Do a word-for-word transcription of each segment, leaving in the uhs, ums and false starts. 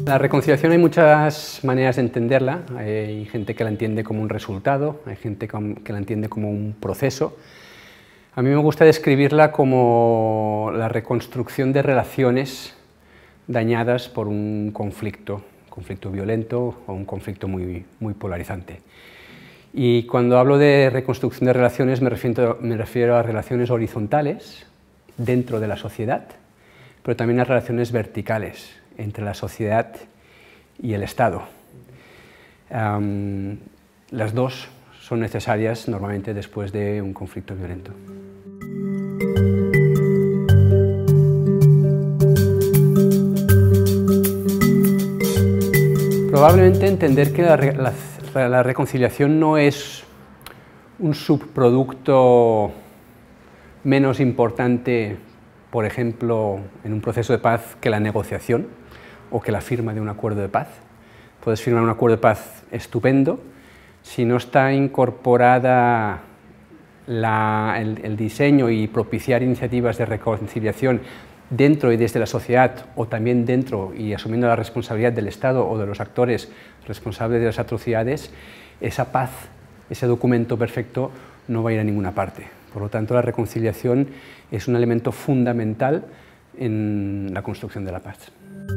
La reconciliación hay muchas maneras de entenderla. Hay gente que la entiende como un resultado, hay gente que la entiende como un proceso. A mí me gusta describirla como la reconstrucción de relaciones dañadas por un conflicto, conflicto violento o un conflicto muy, muy polarizante. Y cuando hablo de reconstrucción de relaciones me refiero, me refiero a relaciones horizontales dentro de la sociedad, pero también a relaciones verticales entre la sociedad y el Estado. Um, las dos son necesarias normalmente después de un conflicto violento. Probablemente entender que la, la, la reconciliación no es un subproducto menos importante, por ejemplo, en un proceso de paz que la negociación o que la firma de un acuerdo de paz. Puedes firmar un acuerdo de paz estupendo, si no está incorporada la, el, el diseño y propiciar iniciativas de reconciliación dentro y desde la sociedad, o también dentro y asumiendo la responsabilidad del Estado o de los actores responsables de las atrocidades, esa paz, ese documento perfecto no va a ir a ninguna parte. Por lo tanto, la reconciliación es un elemento fundamental en la construcción de la paz.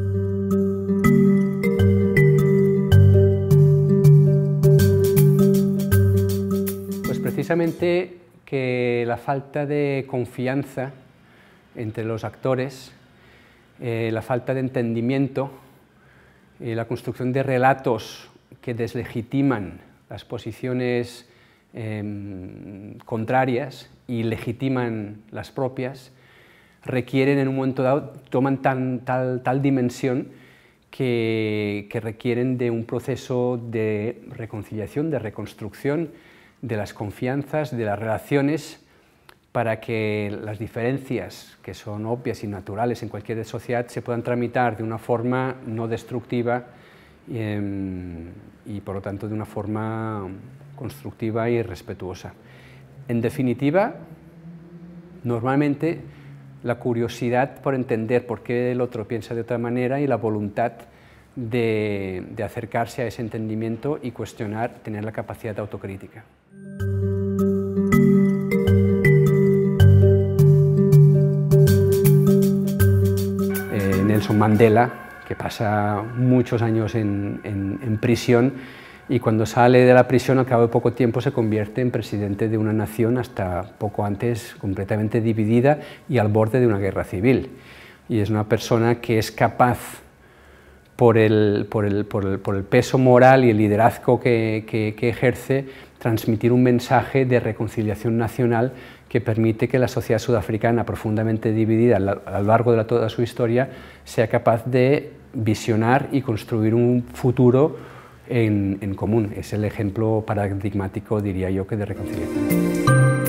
Pues precisamente que la falta de confianza entre los actores, eh, la falta de entendimiento, eh, la construcción de relatos que deslegitiman las posiciones eh, contrarias y legitiman las propias, requieren en un momento dado, toman tan, tal, tal dimensión que, que requieren de un proceso de reconciliación, de reconstrucción de las confianzas, de las relaciones, para que las diferencias, que son obvias y naturales en cualquier sociedad, se puedan tramitar de una forma no destructiva y, y por lo tanto de una forma constructiva y respetuosa. En definitiva, normalmente la curiosidad por entender por qué el otro piensa de otra manera y la voluntad de, de acercarse a ese entendimiento y cuestionar, tener la capacidad de autocrítica. Nelson Mandela, que pasa muchos años en, en, en prisión y cuando sale de la prisión al cabo de poco tiempo se convierte en presidente de una nación hasta poco antes completamente dividida y al borde de una guerra civil. Y es una persona que es capaz, por el, por el, por el, por el peso moral y el liderazgo que, que, que ejerce, transmitir un mensaje de reconciliación nacional que permite que la sociedad sudafricana, profundamente dividida a lo largo de toda su historia, sea capaz de visionar y construir un futuro en, en común. Es el ejemplo paradigmático, diría yo, que de reconciliación.